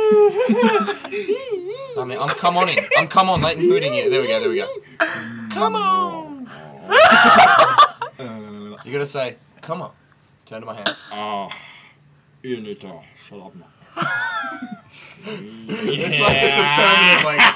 I mean, I'm come on in. I'm come on, Leighton Hooting it. There we go. Come on. You gotta say, come on. Turn to my hand. Oh, you need to shut up now. It's like it's a permanent, like,